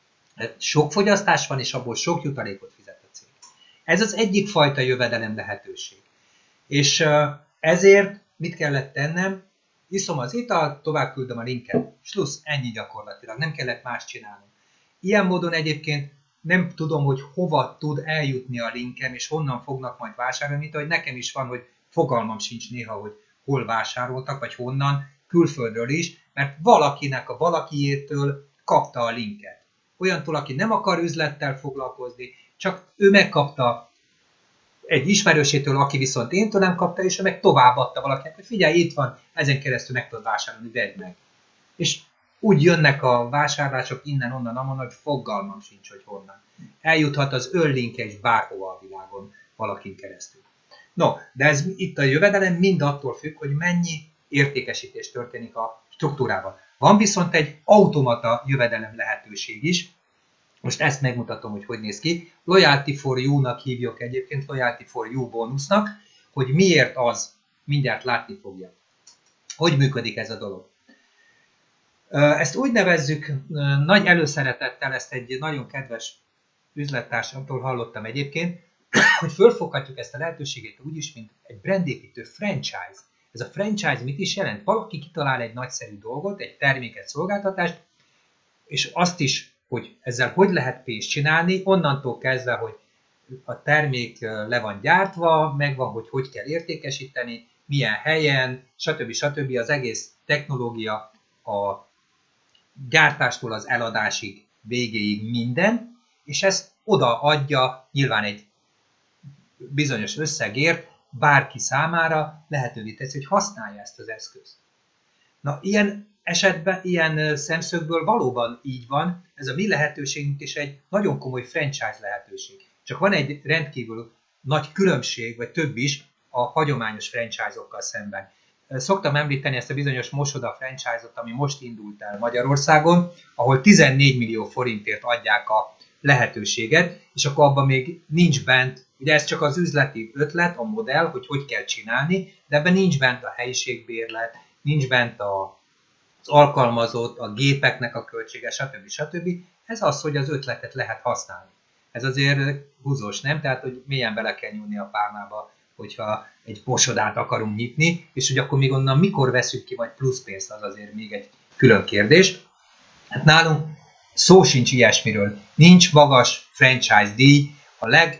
sok fogyasztás van, és abból sok jutalékot fizet a cég. Ez az egyik fajta jövedelem lehetőség. És ezért mit kellett tennem? Iszom az italt, tovább küldöm a linket. Slussz, ennyi gyakorlatilag, nem kellett más csinálnom. Ilyen módon egyébként nem tudom, hogy hova tud eljutni a linkem, és honnan fognak majd vásárolni, mint ahogy nekem is van, hogy fogalmam sincs néha, hogy hol vásároltak, vagy honnan, külföldről is, mert valakinek a valakiétől kapta a linket. Olyantól, aki nem akar üzlettel foglalkozni, csak ő megkapta egy ismerősétől, aki viszont én tőlem kapta, és ő meg továbbadta valakinek, hogy figyelj, itt van, ezen keresztül meg tudod vásárolni, vedd meg. És úgy jönnek a vásárlások innen, onnan, amonnan, hogy fogalmam sincs, hogy honnan. Eljuthat az önlinke is bárhova a világon valakin keresztül. No, de ez itt a jövedelem mind attól függ, hogy mennyi értékesítés történik a struktúrában. Van viszont egy automata jövedelem lehetőség is. Most ezt megmutatom, hogy néz ki. Loyalty for You-nak hívjuk egyébként, Loyalty for You bónusznak, hogy miért az, mindjárt látni fogja. Hogy működik ez a dolog? Ezt úgy nevezzük, nagy előszeretettel, ezt egy nagyon kedves üzlettársamtól hallottam egyébként, hogy fölfoghatjuk ezt a lehetőséget úgy is, mint egy brandépítő franchise. Ez a franchise mit is jelent? Valaki kitalál egy nagyszerű dolgot, egy terméket, szolgáltatást, és azt is, hogy ezzel hogy lehet pénzt csinálni, onnantól kezdve, hogy a termék le van gyártva, megvan, hogy kell értékesíteni, milyen helyen, stb. Az egész technológia a gyártástól az eladásig, végéig minden, és ezt odaadja nyilván egy bizonyos összegért bárki számára, lehetővé teszi, hogy használja ezt az eszközt. Na, ilyen esetben, ilyen szemszögből valóban így van, ez a mi lehetőségünk is egy nagyon komoly franchise lehetőség. Csak van egy rendkívül nagy különbség, vagy több is a hagyományos franchise-okkal szemben. Szoktam említeni ezt a bizonyos Mosoda franchise-ot, ami most indult el Magyarországon, ahol 14 millió forintért adják a lehetőséget, és akkor abban még nincs bent, ugye ez csak az üzleti ötlet, a modell, hogy kell csinálni, de ebben nincs bent a helyiségbérlet, nincs bent az alkalmazott, a gépeknek a költsége, stb. Ez az, hogy az ötletet lehet használni. Ez azért húzós, nem? Tehát, hogy mélyen bele kell nyúlni a párnába, hogyha egy Mosodát akarunk nyitni, és hogy akkor még onnan mikor veszünk ki majd plusz pénzt, az azért még egy külön kérdés. Hát nálunk szó sincs ilyesmiről. Nincs magas franchise díj, a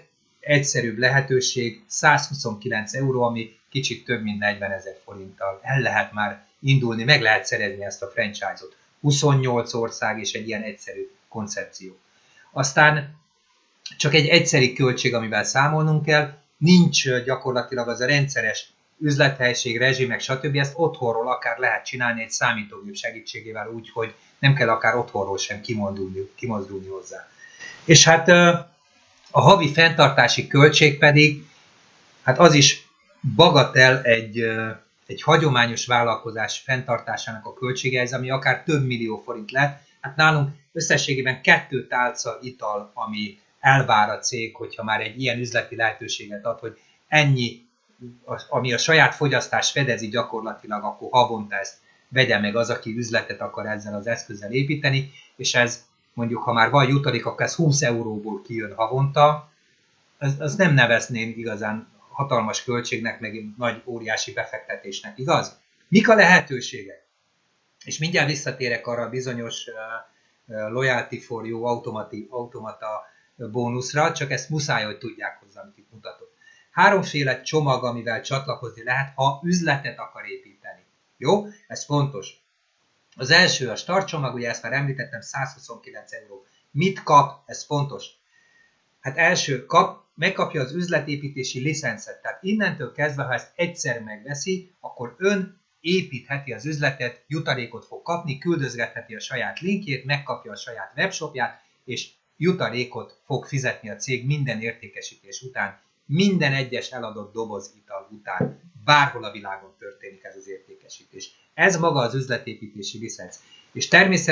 egyszerűbb lehetőség, 129 euró, ami kicsit több mint 40 000 forinttal. El lehet már indulni, meg lehet szerezni ezt a franchise-ot. 28 ország és egy ilyen egyszerű koncepció. Aztán csak egy egyszeri költség, amivel számolnunk kell, nincs gyakorlatilag az a rendszeres üzlethelység, rezsimek, stb. Ezt otthonról akár lehet csinálni egy számítógép segítségével úgy, hogy nem kell akár otthonról sem kimozdulni hozzá. És hát a havi fenntartási költség pedig, hát az is bagatel egy hagyományos vállalkozás fenntartásának a költsége, ez ami akár több millió forint lett. Hát nálunk összességében 2 tálca ital, ami elvár a cég, hogyha már egy ilyen üzleti lehetőséget ad, hogy ennyi, ami a saját fogyasztást fedezi gyakorlatilag, akkor havonta ezt vegye meg az, aki üzletet akar ezzel az eszközzel építeni, és ez mondjuk, ha már van jutalék, akkor ez 20 euróból kijön havonta, az nem nevezném igazán hatalmas költségnek, meg nagy óriási befektetésnek, igaz? Mik a lehetőségek? És mindjárt visszatérek arra a bizonyos Loyalty for You automata bónuszra, csak ezt muszáj, hogy tudják hozzá, amit itt mutatok. 3 csomag, amivel csatlakozni lehet, ha üzletet akar építeni. Jó? Ez fontos. Az első a start csomag, ugye ezt már említettem, 129 euró. Mit kap? Ez fontos. Hát első megkapja az üzletépítési licencet. Tehát innentől kezdve, ha ezt egyszer megveszi, akkor ön építheti az üzletet, jutalékot fog kapni, küldözgetheti a saját linkjét, megkapja a saját webshopját, és jutalékot fog fizetni a cég minden értékesítés után, minden egyes eladott doboz ital után. Bárhol a világon történik ez az értékesítés. Ez maga az üzletépítési licenc. És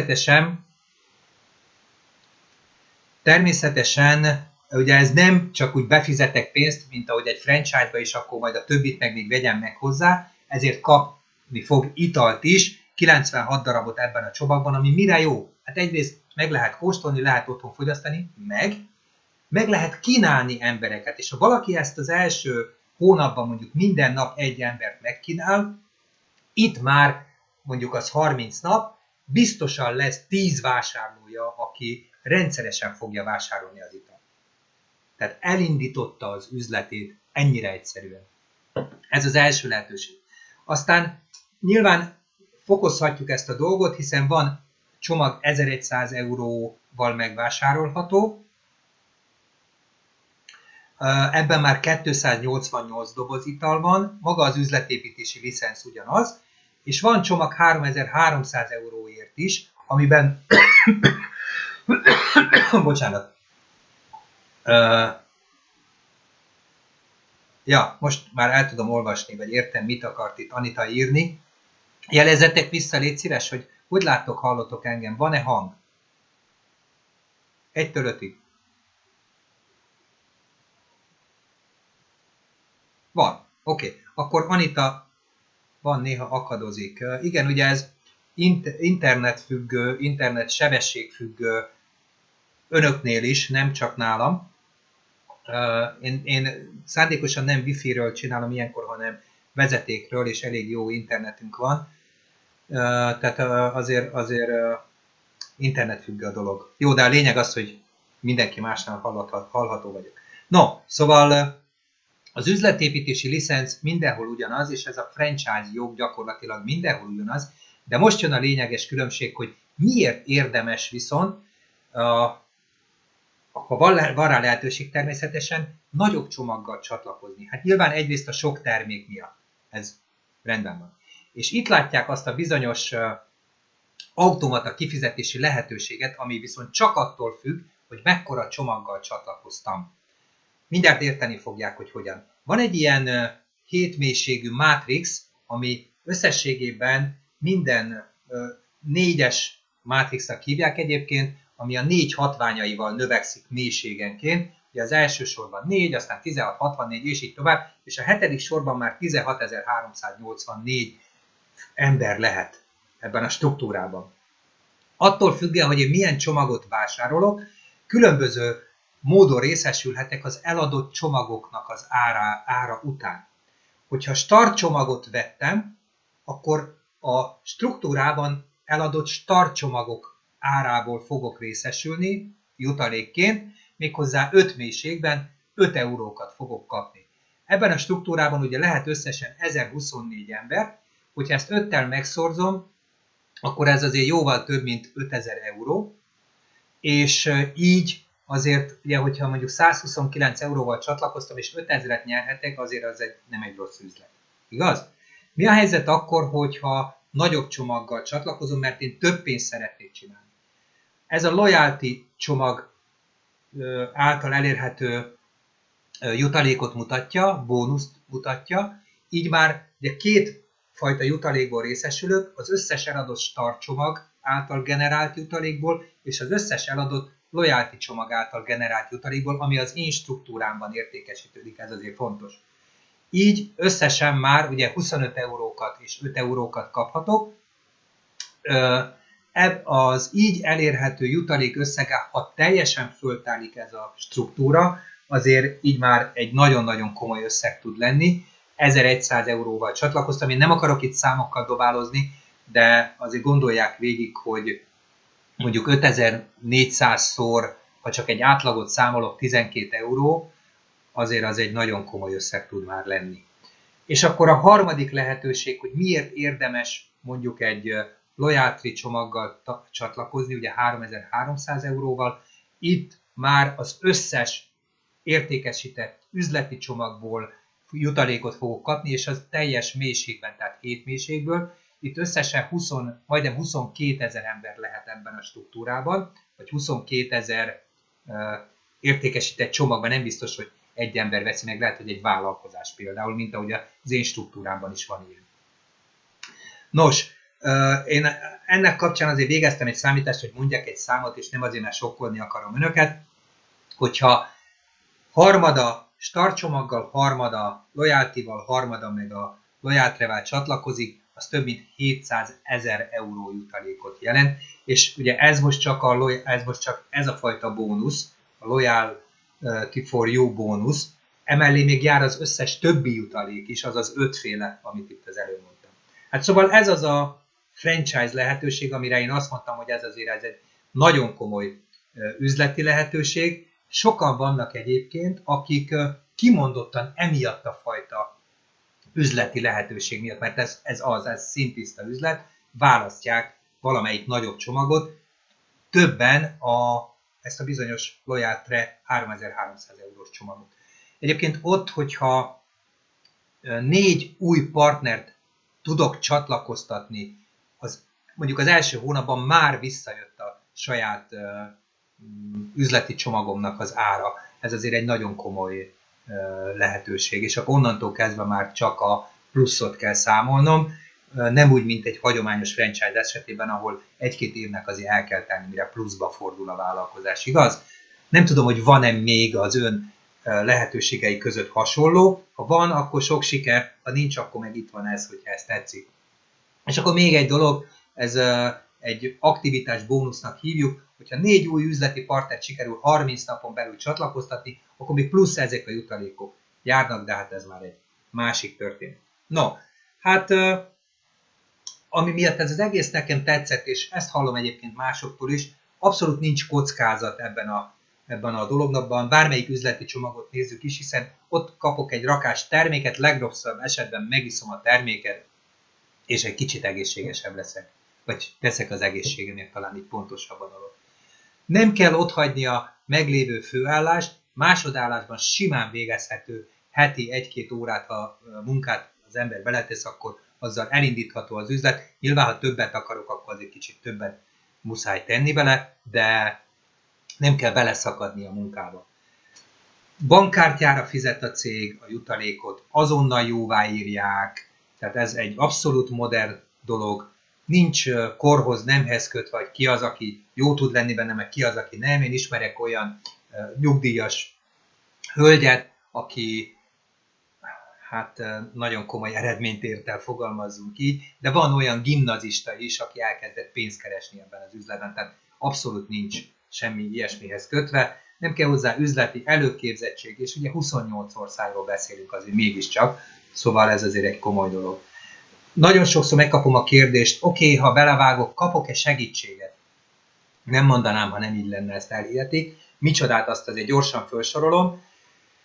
természetesen ugye ez nem csak úgy befizetek pénzt, mint ahogy egy franchise-ba is, akkor majd a többit meg még vegyem meg hozzá, ezért kapni fog italt is, 96 darabot ebben a csomagban, ami mire jó? Hát egyrészt meg lehet kóstolni, lehet otthon fogyasztani, meg lehet kínálni embereket, és ha valaki ezt az első hónapban mondjuk minden nap egy embert megkínál, itt már mondjuk az 30 nap, biztosan lesz 10 vásárlója, aki rendszeresen fogja vásárolni az italt. Tehát elindította az üzletét ennyire egyszerűen. Ez az első lehetőség. Aztán nyilván fokozhatjuk ezt a dolgot, hiszen van csomag 1100 euróval megvásárolható. Ebben már 288 doboz ital van, maga az üzletépítési licenc ugyanaz, és van csomag 3300 euróért is, amiben bocsánat. Ja, most már el tudom olvasni, vagy értem, mit akart itt Anita írni. Jelezzetek vissza, légy szíves, hogy láttok, hallotok engem. Van-e hang? 1-től 5-ig. Van. Oké. Akkor Anita van, néha akadozik. Igen, ugye ez internetfüggő, internet sebességfüggő önöknél is, nem csak nálam. Én szándékosan nem wifi-ről csinálom ilyenkor, hanem vezetékről, és elég jó internetünk van. Tehát azért internetfüggő a dolog. Jó, de a lényeg az, hogy mindenki másnál hallható vagyok. No, szóval az üzletépítési licenc mindenhol ugyanaz, és ez a franchise jog gyakorlatilag mindenhol ugyanaz, de most jön a lényeges különbség, hogy miért érdemes viszont, ha van rá lehetőség természetesen, nagyobb csomaggal csatlakozni. Hát nyilván egyrészt a sok termék miatt. Ez rendben van. És itt látják azt a bizonyos automata kifizetési lehetőséget, ami viszont csak attól függ, hogy mekkora csomaggal csatlakoztam. Mindjárt érteni fogják, hogy hogyan. Van egy ilyen 7 mélységű mátrix, ami összességében minden 4-es mátrixnak hívják egyébként, ami a 4 hatványaival növekszik mélységenként. Ugye az első sorban 4, aztán 16, 64 és így tovább, és a 7. sorban már 16.384 ember lehet ebben a struktúrában. Attól függően, hogy én milyen csomagot vásárolok, különböző módon részesülhetek az eladott csomagoknak az ára után. Hogyha start csomagot vettem, akkor a struktúrában eladott start csomagok árából fogok részesülni jutalékként, méghozzá 5 mélységben, 5 eurókat fogok kapni. Ebben a struktúrában ugye lehet összesen 1024 ember, hogyha ezt 5-tel megszorzom, akkor ez azért jóval több, mint 5000 euró, és így azért, ugye, hogyha mondjuk 129 euróval csatlakoztam, és 5000-et nyerhetek, azért az nem egy rossz üzlet. Igaz? Mi a helyzet akkor, hogyha nagyobb csomaggal csatlakozom, mert én több pénzt szeretnék csinálni? Ez a loyalty csomag által elérhető jutalékot mutatja, bónuszt mutatja, így már ugye két fajta jutalékból részesülök, az összes eladott start csomag által generált jutalékból, és az összes eladott loyalty csomag által generált jutalékból, ami az én struktúrámban értékesítődik, ez azért fontos. Így összesen már ugye 25 eurókat és 5 eurókat kaphatok. Az így elérhető jutalék összege, ha teljesen föltálik ez a struktúra, azért így már egy nagyon-nagyon komoly összeg tud lenni. 1100 euróval csatlakoztam. Én nem akarok itt számokkal dobálozni, de azért gondolják végig, hogy mondjuk 5400-szor, ha csak egy átlagot számolok, 12 euró, azért az egy nagyon komoly összeg tud már lenni. És akkor a harmadik lehetőség, hogy miért érdemes mondjuk egy loyalty csomaggal csatlakozni, ugye 3300 euróval, itt már az összes értékesített üzleti csomagból jutalékot fogok kapni, és az teljes mélységben, tehát 7 mélységből. Itt összesen majdnem 22 000 ember lehet ebben a struktúrában, vagy 22 000 értékesített csomagban, nem biztos, hogy egy ember veszi meg, lehet, hogy egy vállalkozás például, mint ahogy az én struktúrámban is van ilyen. Nos, én ennek kapcsán azért végeztem egy számítást, hogy mondjak egy számot, és nem azért, mert sokkolni akarom önöket, hogyha harmada start csomaggal, harmada loyalty-val, harmada meg a loyalty-vel csatlakozik, az több mint 700 000 euró jutalékot jelent, és ugye ez most csak ez a fajta bónusz, a Loyalty for You bónusz, emellé még jár az összes többi jutalék is, azaz 5 féle, amit itt az előbb mondtam. Hát szóval ez az a franchise lehetőség, amire én azt mondtam, hogy ez azért egy nagyon komoly üzleti lehetőség. Sokan vannak egyébként, akik kimondottan emiatt a fajta üzleti lehetőség miatt, mert ez szintiszta üzlet, választják valamelyik nagyobb csomagot, többen ezt a bizonyos Loyalty 3300 eurós csomagot. Egyébként ott, hogyha 4 új partnert tudok csatlakoztatni, mondjuk az első hónapban már visszajött a saját üzleti csomagomnak az ára. Ez azért egy nagyon komoly lehetőség, és akkor onnantól kezdve már csak a pluszot kell számolnom, nem úgy, mint egy hagyományos franchise esetében, ahol 1-2 évnek azért el kell tenni, mire pluszba fordul a vállalkozás, igaz? Nem tudom, hogy van-e még az ön lehetőségei között hasonló, ha van, akkor sok siker, ha nincs, akkor meg itt van ez, hogyha ez tetszik. És akkor még egy dolog, ez egy aktivitás bónusznak hívjuk, hogyha 4 új üzleti partnert sikerül 30 napon belül csatlakoztatni, akkor még plusz ezek a jutalékok járnak, de hát ez már egy másik történet. No, hát ami miatt ez az egész nekem tetszett, és ezt hallom egyébként másoktól is, abszolút nincs kockázat ebben a dologban, bármelyik üzleti csomagot nézzük is, hiszen ott kapok egy rakás terméket, legrosszabb esetben megiszom a terméket, és egy kicsit egészségesebb leszek. Vagy teszek az egészségemért, talán így pontosabb a dolog. Nem kell otthagyni a meglévő főállást, másodállásban simán végezhető heti 1-2 órát, ha munkát az ember beletesz, akkor azzal elindítható az üzlet. Nyilván, ha többet akarok, akkor azért kicsit többet muszáj tenni vele, de nem kell beleszakadni a munkába. Bankkártyára fizet a cég a jutalékot, azonnal jóváírják, tehát ez egy abszolút modern dolog. Nincs korhoz, nemhez kötve, vagy ki az, aki jó tud lenni benne, meg ki az, aki nem. Én ismerek olyan nyugdíjas hölgyet, aki hát nagyon komoly eredményt ért el, fogalmazzunk így, de van olyan gimnazista is, aki elkezdett pénzt keresni ebben az üzletben, tehát abszolút nincs semmi ilyesmihez kötve. Nem kell hozzá üzleti előképzettség, és ugye 28 országról beszélünk azért mégiscsak, szóval ez azért egy komoly dolog. Nagyon sokszor megkapom a kérdést, oké, ha belevágok, kapok-e segítséget? Nem mondanám, ha nem így lenne, ezt elhitetik. Micsodát, azt azért gyorsan felsorolom.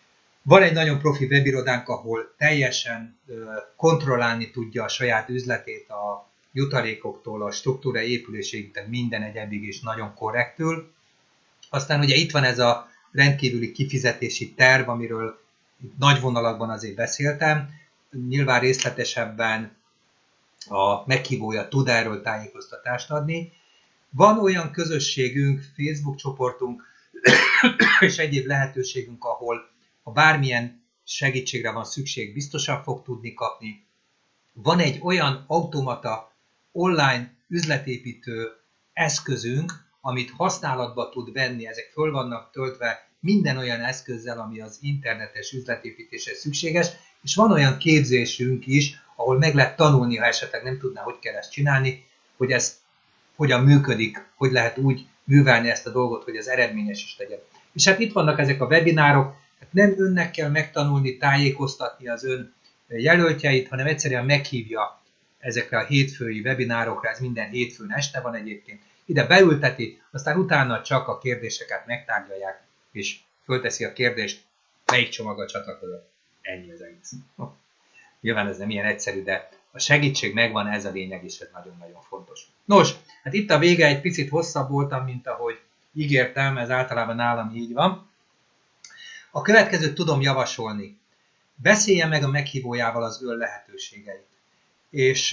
Van egy nagyon profi webirodánk, ahol teljesen kontrollálni tudja a saját üzletét a jutalékoktól, a struktúra épüléséig, tehát minden egyedig is nagyon korrektül. Aztán ugye itt van ez a rendkívüli kifizetési terv, amiről nagy vonalakban azért beszéltem. Nyilván részletesebben a meghívója tud erről tájékoztatást adni. Van olyan közösségünk, Facebook csoportunk és egyéb lehetőségünk, ahol ha bármilyen segítségre van szükség, biztosan fog tudni kapni. Van egy olyan automata online üzletépítő eszközünk, amit használatba tud venni, ezek föl vannak töltve minden olyan eszközzel, ami az internetes üzletépítéshez szükséges, és van olyan képzésünk is, ahol meg lehet tanulni, ha esetleg nem tudná, hogy kell ezt csinálni, hogy ez hogyan működik, hogy lehet úgy művelni ezt a dolgot, hogy az eredményes is legyen. És hát itt vannak ezek a webinárok, hát nem önnek kell megtanulni, tájékoztatni az ön jelöltjeit, hanem egyszerűen meghívja ezekre a hétfői webinárokra, ez minden hétfőn este van egyébként, ide beülteti, aztán utána csak a kérdéseket megtárgyalják, és fölteszi a kérdést, melyik csomaggal csatlakozok. Ennyi az egész. Nyilván ez nem ilyen egyszerű, de a segítség megvan, ez a lényeg, és ez nagyon-nagyon fontos. Nos, hát itt a vége egy picit hosszabb voltam, mint ahogy ígértem, ez általában nálam így van. A következőt tudom javasolni. Beszélje meg a meghívójával az ön lehetőségeit. És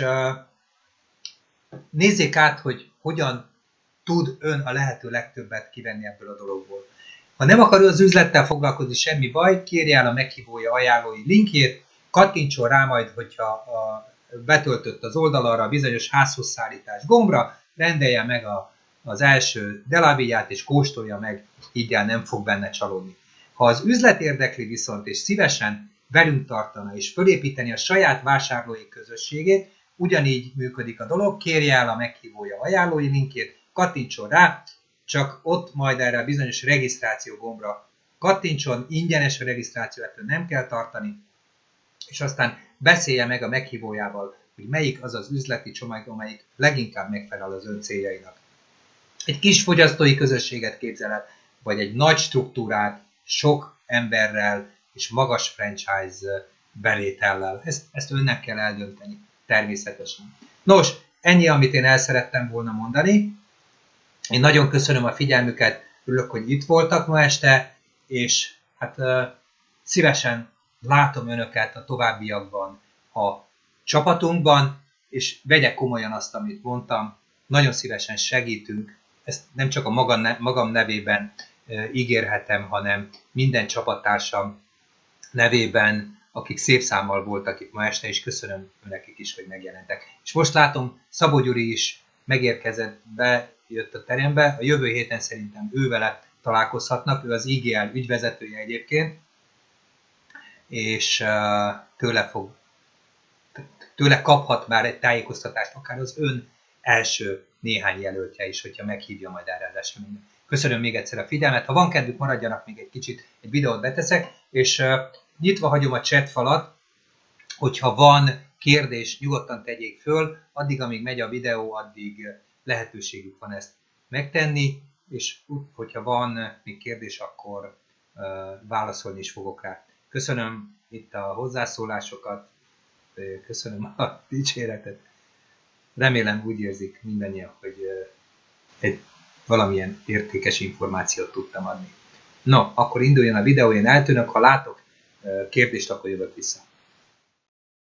nézzék át, hogy hogyan tud ön a lehető legtöbbet kivenni ebből a dologból. Ha nem akar az üzlettel foglalkozni, semmi baj, kérje el a meghívója ajánlói linkjét, kattintson rá majd, hogyha betöltött az oldalra a bizonyos házhoz szállítás gombra, rendelje meg az első delábíját és kóstolja meg, így nem fog benne csalódni. Ha az üzlet érdekli viszont, és szívesen velünk tartana, és fölépíteni a saját vásárlói közösségét, ugyanígy működik a dolog, kérje el a meghívója ajánlói linkjét, kattintson rá, csak ott majd erre a bizonyos regisztráció gombra kattintson, ingyenes a regisztráció, ettől nem kell tartani, és aztán beszélje meg a meghívójával, hogy melyik az az üzleti csomag, amelyik leginkább megfelel az ön céljainak. Egy kis fogyasztói közösséget képzel el, vagy egy nagy struktúrát, sok emberrel és magas franchise bevétellel. Ezt önnek kell eldönteni, természetesen. Nos, ennyi, amit én el szerettem volna mondani. Én nagyon köszönöm a figyelmüket, örülök, hogy itt voltak ma este, és hát szívesen látom önöket a továbbiakban a csapatunkban, és vegyek komolyan azt, amit mondtam, nagyon szívesen segítünk, ezt nem csak a magam nevében ígérhetem, hanem minden csapattársam nevében, akik szép számmal voltak itt ma este, és köszönöm nekik is, hogy megjelentek. És most látom, Szabó Gyuri is megérkezett, bejött a terembe, a jövő héten szerintem ővele találkozhatnak, ő az IGL ügyvezetője egyébként, és tőle kaphat már egy tájékoztatást, akár az ön első néhány jelöltje is, hogyha meghívja majd erre az eseményre. Köszönöm még egyszer a figyelmet, ha van kedvük, maradjanak még egy kicsit, egy videót beteszek, és nyitva hagyom a chat falat, hogyha van kérdés, nyugodtan tegyék föl, addig, amíg megy a videó, addig lehetőségük van ezt megtenni, és hogyha van még kérdés, akkor válaszolni is fogok rá. Köszönöm itt a hozzászólásokat, köszönöm a dicséretet. Remélem úgy érzik mindannyian, hogy egy valamilyen értékes információt tudtam adni. No, akkor induljon a videó, én eltűnök, ha látok kérdést, akkor jövök vissza.